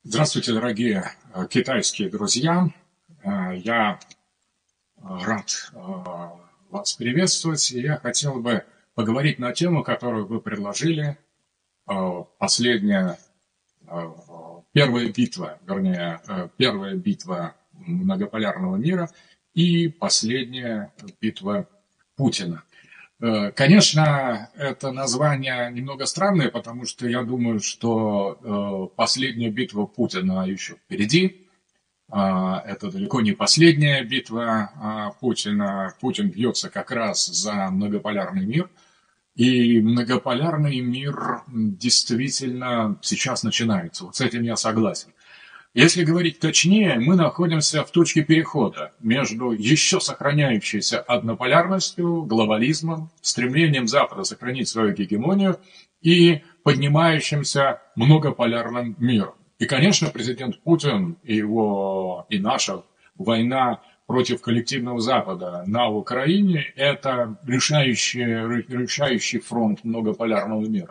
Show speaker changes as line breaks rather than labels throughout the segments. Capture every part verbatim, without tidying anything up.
Здравствуйте, дорогие э, китайские друзья. Э, Я э, рад э, вас приветствовать. И я хотел бы поговорить на тему, которую вы предложили. Э, Последняя, э, первая битва, вернее, э, первая битва многополярного мира и последняя битва Путина. Э, Конечно, это название немного странное, потому что я думаю, что э, последняя битва Путина еще впереди. А, Это далеко не последняя битва а, Путина. Путин бьется как раз за многополярный мир. И многополярный мир действительно сейчас начинается. Вот с этим я согласен. Если говорить точнее, мы находимся в точке перехода между еще сохраняющейся однополярностью, глобализмом, стремлением Запада сохранить свою гегемонию и поднимающимся многополярным миром. И, конечно, президент Путин и его и наша война против коллективного Запада на Украине – это решающий, решающий фронт многополярного мира.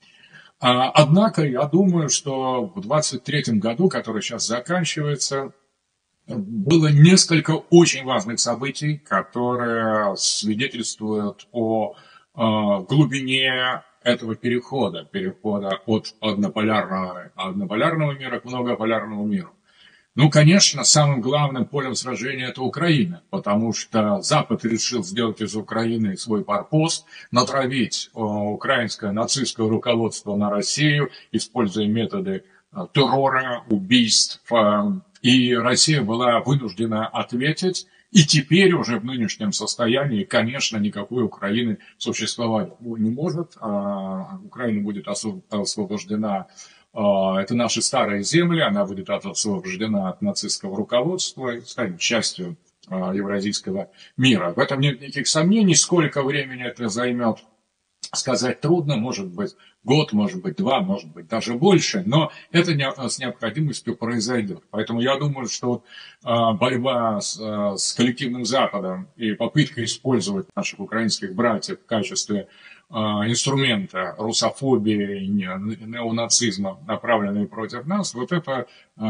А, Однако я думаю, что в двадцать третьем году, который сейчас заканчивается, было несколько очень важных событий, которые свидетельствуют о э, глубине этого перехода, перехода от однополярного, однополярного мира к многополярному миру. Ну, конечно, самым главным полем сражения это Украина, потому что Запад решил сделать из Украины свой форпост, натравить э, украинское нацистское руководство на Россию, используя методы э, террора, убийств. Э, и Россия была вынуждена ответить. И теперь уже в нынешнем состоянии, конечно, никакой Украины существовать не может. А Украина будет освобождена. Это наши старые земли, она будет освобождена от нацистского руководства и станет частью евразийского мира. В этом нет никаких сомнений. Сколько времени это займет, сказать трудно. Может быть год, может быть два, может быть даже больше. Но это с необходимостью произойдет. Поэтому я думаю, что борьба с, с коллективным Западом и попытка использовать наших украинских братьев в качестве инструмента русофобии, неонацизма, направленные против нас, вот это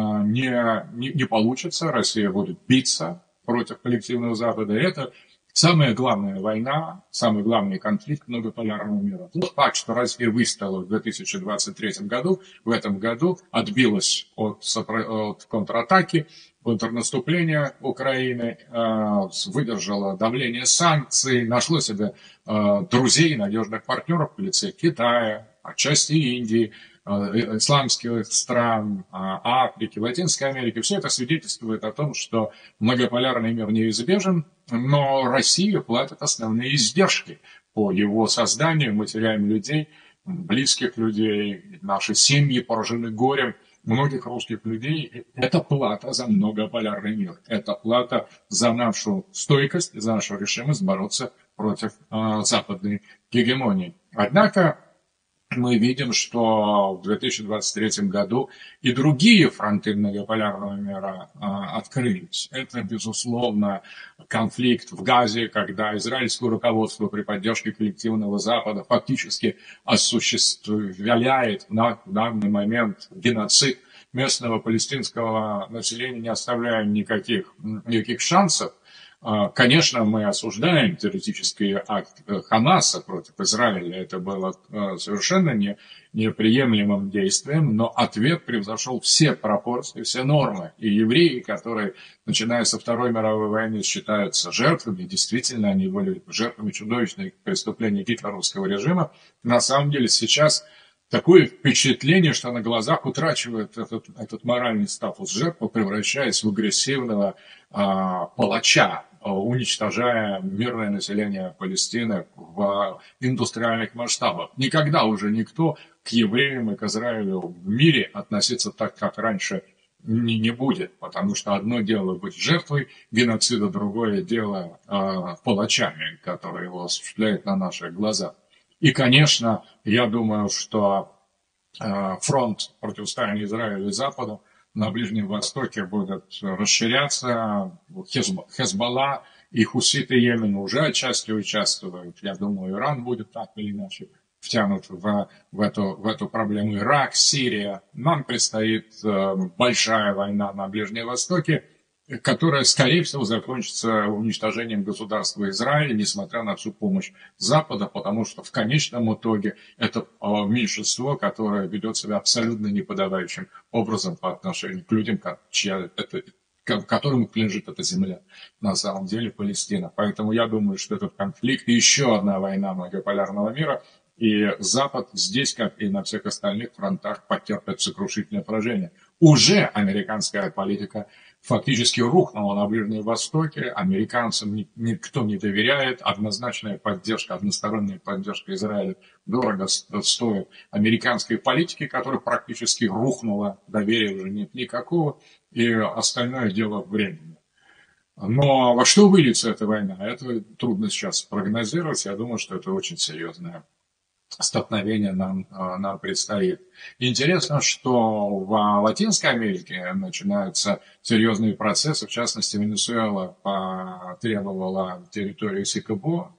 не, не, не получится. Россия будет биться против коллективного Запада. И это самая главная война, самый главный конфликт многополярного мира. Тот факт, что Россия выстояла в две тысячи двадцать третьем году, в этом году отбилась от, от контратаки, контрнаступления Украины, выдержала давление санкций, нашло себе друзей, надежных партнеров в лице Китая, отчасти Индии, исламских стран, Африки, Латинской Америки. Все это свидетельствует о том, что многополярный мир неизбежен, но Россия платит основные издержки по его созданию. Мы теряем людей, близких людей, наши семьи поражены горем многих русских людей. Это плата за многополярный мир. Это плата за нашу стойкость, за нашу решимость бороться против э, западной гегемонии. Однако мы видим, что в две тысячи двадцать третьем году и другие фронты многополярного мира а, открылись. Это, безусловно, конфликт в Газе, когда израильское руководство при поддержке коллективного Запада фактически осуществляет на данный момент геноцид местного палестинского населения, не оставляя никаких, никаких шансов. Конечно, мы осуждаем террористический акт Хамаса против Израиля. Это было совершенно не, неприемлемым действием, но ответ превзошел все пропорции, все нормы. И евреи, которые, начиная со Второй мировой войны, считаются жертвами, действительно, они были жертвами чудовищных преступлений гитлеровского режима, на самом деле сейчас такое впечатление, что на глазах утрачивает этот, этот моральный статус жертвы, превращаясь в агрессивного а, палача, уничтожая мирное население Палестины в индустриальных масштабах. Никогда уже никто к евреям и к Израилю в мире относиться так, как раньше, не, не будет, потому что одно дело быть жертвой геноцида, другое дело э, палачами, которые его осуществляют на наших глазах. И, конечно, я думаю, что э, фронт противостояния Израиля и Западу на Ближнем Востоке будет расширяться. Хезболла и хуситы Йемена уже отчасти участвуют. Я думаю, Иран будет так или иначе втянут в, в, эту, в эту проблему. Ирак, Сирия. Нам предстоит э, большая война на Ближнем Востоке, которая, скорее всего, закончится уничтожением государства Израиля, несмотря на всю помощь Запада, потому что в конечном итоге это меньшинство, которое ведет себя абсолютно неподобающим образом по отношению к людям, чья это, которым принадлежит эта земля, на самом деле Палестина. Поэтому я думаю, что этот конфликт, еще одна война многополярного мира, и Запад здесь, как и на всех остальных фронтах, потерпит сокрушительное поражение. Уже американская политика фактически рухнула на Ближнем Востоке, американцам никто не доверяет, однозначная поддержка, односторонняя поддержка Израиля дорого стоит американской политике, которая практически рухнула, доверия уже нет никакого, и остальное дело времени. Но во что выльется эта война, это трудно сейчас прогнозировать, я думаю, что это очень серьезное столкновение нам, нам предстоит. Интересно, что в Латинской Америке начинаются серьезные процессы. В частности, Венесуэла потребовала территорию Сикабо,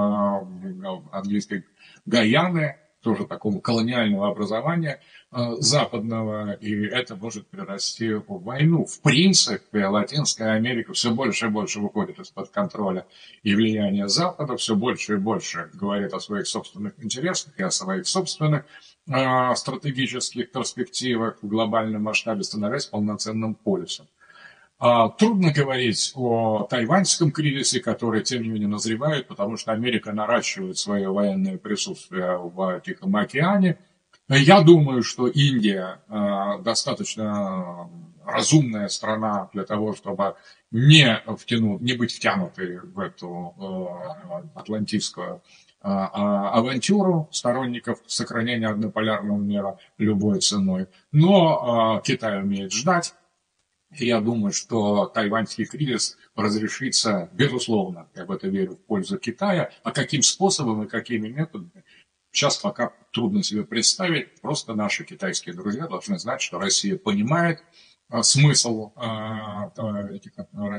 английской Гаяны, тоже такого колониального образования западного, и это может перерасти в войну. В принципе, Латинская Америка все больше и больше выходит из-под контроля и влияния Запада, все больше и больше говорит о своих собственных интересах и о своих собственных э, стратегических перспективах в глобальном масштабе, становясь полноценным полюсом. А, трудно говорить о тайваньском кризисе, который, тем не менее, назревает, потому что Америка наращивает свое военное присутствие в Тихом океане. Я думаю, что Индия э, достаточно разумная страна для того, чтобы не, втянуть, не быть втянутой в эту э, атлантическую э, авантюру сторонников сохранения однополярного мира любой ценой. Но э, Китай умеет ждать. И я думаю, что тайваньский кризис разрешится, безусловно, я в это верю, в пользу Китая. А каким способом и какими методами, сейчас пока трудно себе представить. Просто наши китайские друзья должны знать, что Россия понимает а, смысл а, этих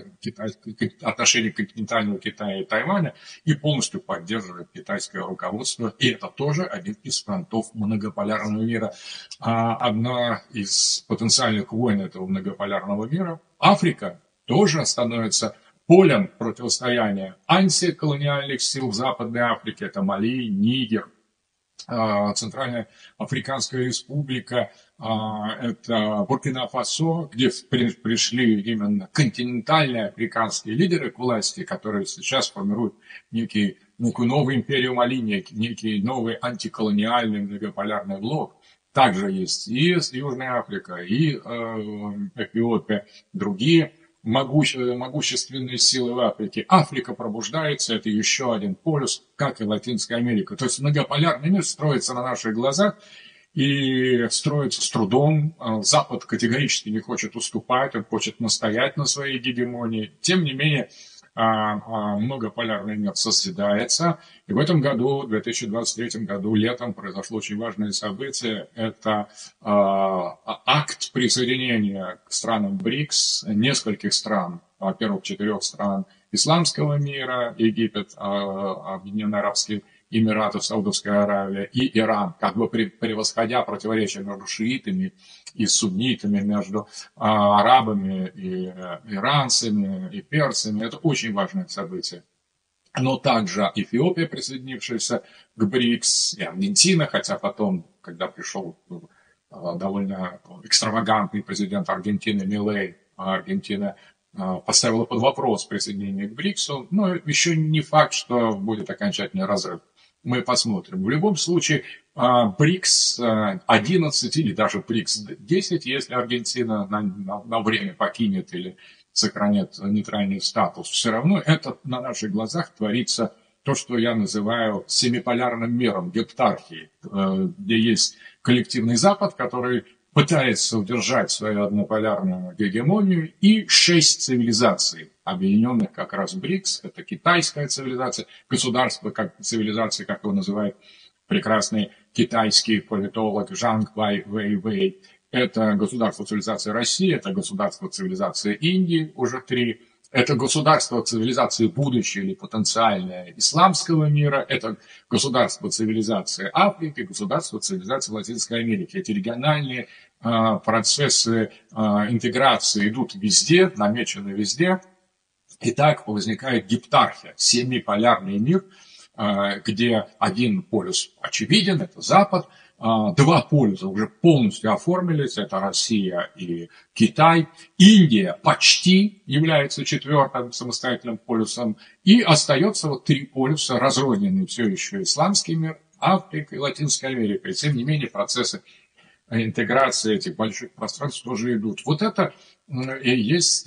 отношений континентального Китая и Тайваня и полностью поддерживает китайское руководство. И это тоже один из фронтов многополярного мира. А, одна из потенциальных войн этого многополярного мира — Африка, тоже становится полем противостояния антиколониальных сил в Западной Африке. Это Мали, Нигер, Центральная Африканская Республика, это Буркина-Фасо, где пришли именно континентальные африканские лидеры к власти, которые сейчас формируют некий, некую новую империю Мали, некий, некий новый антиколониальный многополярный блок. Также есть и Южная Африка, и э, Эфиопия, другие могуще, могущественные силы в Африке. Африка пробуждается, это еще один полюс, как и Латинская Америка. То есть многополярный мир строится на наших глазах и строится с трудом. Запад категорически не хочет уступать, он хочет настоять на своей гегемонии. Тем не менее, многополярный мир созидается. И в этом году, в две тысячи двадцать третьем году, летом, произошло очень важное событие. Это э, акт присоединения к странам БРИКС нескольких стран. Во-первых, четырех стран исламского мира: Египет, э, Объединенные Арабские Эмираты, Саудовская Аравия и Иран, как бы превосходя противоречия между шиитами и суннитами, между а, арабами и а, иранцами и перцами. Это очень важное событие. Но также Эфиопия, присоединившаяся к БРИКС, и Аргентина, хотя потом, когда пришел а, довольно экстравагантный президент Аргентины Милей, Аргентина поставила под вопрос присоединение к БРИКСу, но еще не факт, что будет окончательный разрыв. Мы посмотрим. В любом случае, БРИКС одиннадцать или даже БРИКС десять, если Аргентина на, на, на время покинет или сохранит нейтральный статус, все равно это на наших глазах творится то, что я называю семиполярным миром, гептархией, где есть коллективный Запад, который пытается удержать свою однополярную гегемонию, и шесть цивилизаций, объединенных как раз в БРИКС. Это китайская цивилизация, государство как цивилизация, как его называет прекрасный китайский политолог Жанг Вэй Вэй Вэй. Это государство цивилизации России, это государство цивилизации Индии, уже три. Это государство цивилизации будущее или потенциальное исламского мира, это государство цивилизации Африки, государство цивилизации Латинской Америки. Эти региональные э, процессы э, интеграции идут везде, намечены везде. И так возникает гептархия, семиполярный мир, э, где один полюс очевиден, это Запад, два полюса уже полностью оформились, это Россия и Китай. Индия почти является четвертым самостоятельным полюсом. И остается вот три полюса, разрозненные все еще исламский мир, Африка и Латинская Америка. И тем не менее процессы интеграции этих больших пространств тоже идут. Вот это и есть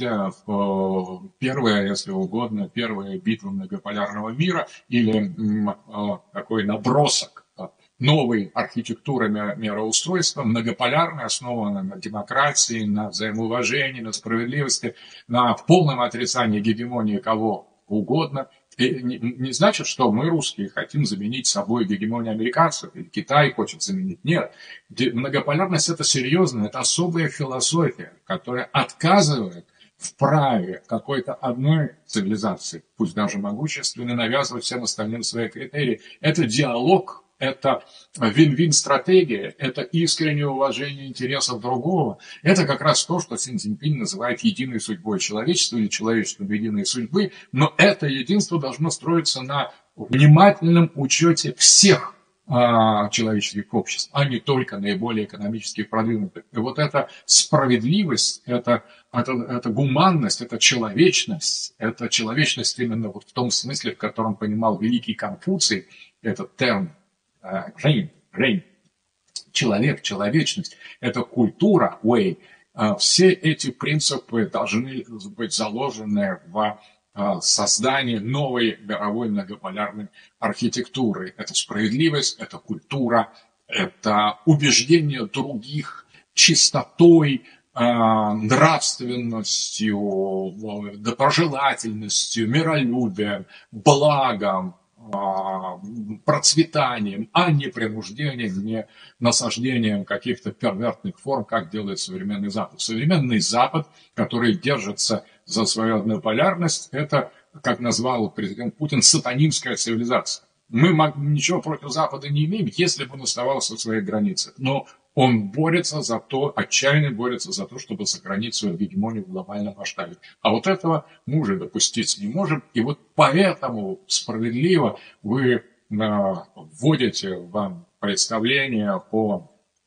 первая, если угодно, первая битва многополярного мира или такой набросок новой архитектуры мироустройства, многополярной, основанной на демократии, на взаимоуважении, на справедливости, на полном отрицании гегемонии кого угодно. И не, не значит, что мы, русские, хотим заменить собой гегемонию американцев, или Китай хочет заменить. Нет. Многополярность – это серьезно, это особая философия, которая отказывает в праве какой-то одной цивилизации, пусть даже могущественной, навязывать всем остальным свои критерии. Это диалог. Это вин-вин стратегия, это искреннее уважение интересов другого. Это как раз то, что Си Цзиньпинь называет единой судьбой человечества или человечеством единой судьбы. Но это единство должно строиться на внимательном учете всех а, человеческих обществ, а не только наиболее экономически продвинутых. И вот эта справедливость, это, это, это гуманность, это человечность, это человечность именно вот в том смысле, в котором понимал великий Конфуций этот термин. Рейн, рейн, человек, человечность, это культура, way. Все эти принципы должны быть заложены в создании новой мировой многополярной архитектуры. Это справедливость, это культура, это убеждение других чистотой, нравственностью, доброжелательностью, миролюбием, благом, процветанием, а не принуждением, не насаждением каких-то первертных форм, как делает современный Запад. Современный Запад, который держится за свою однополярность, это, как назвал президент Путин, сатанинская цивилизация. Мы ничего против Запада не имеем, если бы он оставался в своих границах. Но он борется за то, отчаянно борется за то, чтобы сохранить свою гегемонию в глобальном масштабе. А вот этого мы уже допустить не можем. И вот поэтому справедливо вы э, вводите в представление о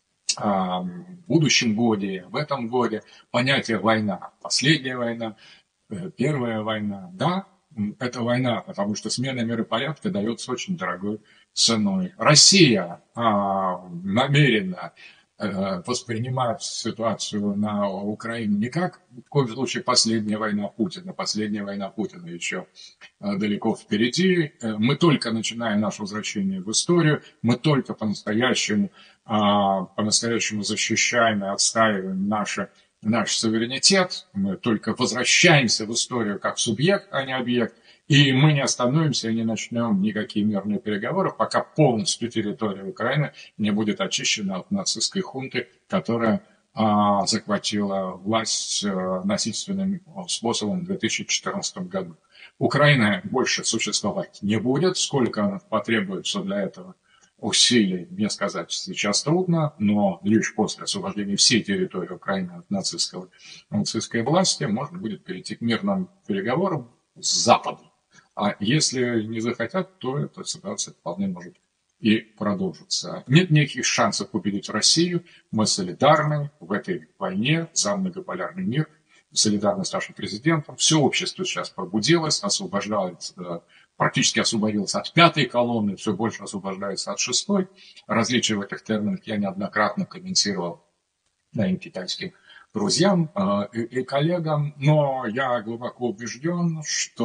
э, будущем годе, в этом годе понятие война. Последняя война, э, первая война. Да, это война, потому что смена миропорядка дается очень дорогой ценой. Россия а, намеренно а, воспринимает ситуацию на Украине не как, в коем случае, последняя война Путина. Последняя война Путина еще а, далеко впереди. Мы только начинаем наше возвращение в историю. Мы только по-настоящему, а, по-настоящему защищаем и отстаиваем наше наш суверенитет, мы только возвращаемся в историю как субъект, а не объект, и мы не остановимся и не начнем никакие мирные переговоры, пока полностью территория Украины не будет очищена от нацистской хунты, которая а, захватила власть а, насильственным способом в две тысячи четырнадцатом году. Украина больше существовать не будет, сколько потребуется для этого усилий, мне сказать сейчас трудно, но лишь после освобождения всей территории Украины от нацистского, нацистской власти можно будет перейти к мирным переговорам с Западом. А если не захотят, то эта ситуация вполне может и продолжиться. Нет никаких шансов победить Россию. Мы солидарны в этой войне за многополярный мир, солидарны с нашим президентом. Все общество сейчас пробудилось, освобождается, практически освободился от пятой колонны, все больше освобождается от шестой. Различия в этих терминах я неоднократно комментировал моим китайским друзьям и, и коллегам, но я глубоко убежден,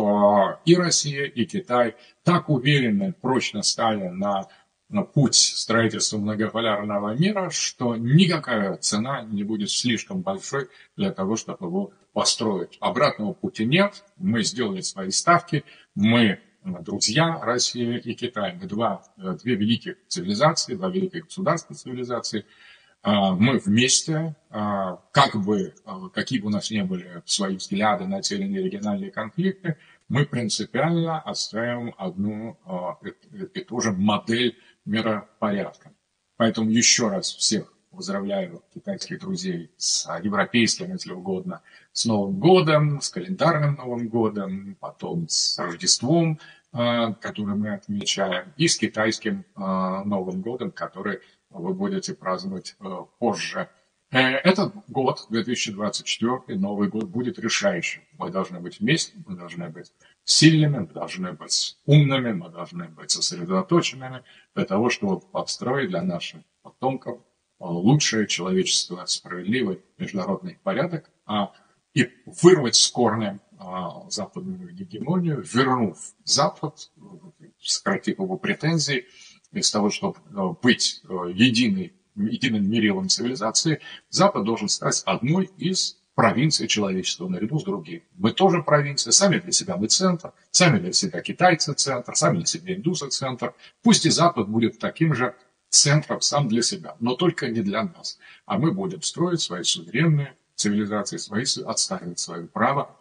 что и Россия, и Китай так уверенно, прочно стали на, на путь строительства многополярного мира, что никакая цена не будет слишком большой для того, чтобы его построить. Обратного пути нет, мы сделали свои ставки, мы друзья, Россия и Китай. Мы два, две великих цивилизации, два великих государства цивилизации. Мы вместе, как бы, какие бы у нас ни были свои взгляды на те или иные региональные конфликты, мы принципиально отстаиваем одну и ту же модель миропорядка. Поэтому еще раз всех поздравляю китайских друзей с европейским, если угодно, с Новым годом, с календарным Новым годом, потом с Рождеством, который мы отмечаем, и с китайским Новым годом, который вы будете праздновать позже. Этот год, две тысячи двадцать четвёртый, Новый год, будет решающим. Мы должны быть вместе, мы должны быть сильными, мы должны быть умными, мы должны быть сосредоточенными для того, чтобы построить для наших потомков лучшее человечество, справедливый международный порядок, и вырвать с корнем западную гегемонию, вернув Запад, сократив его претензии, вместо того, чтобы быть единой, единым мерилом цивилизации, Запад должен стать одной из провинций человечества наряду с другими. Мы тоже провинция, сами для себя мы центр, сами для себя китайцы центр, сами для себя индусы центр. Пусть и Запад будет таким же центром сам для себя, но только не для нас. А мы будем строить свои суверенные цивилизации, свои, отстаивать свое право,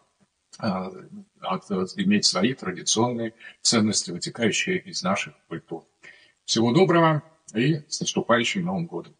иметь свои традиционные ценности, вытекающие из наших культур. Всего доброго и с наступающим Новым годом!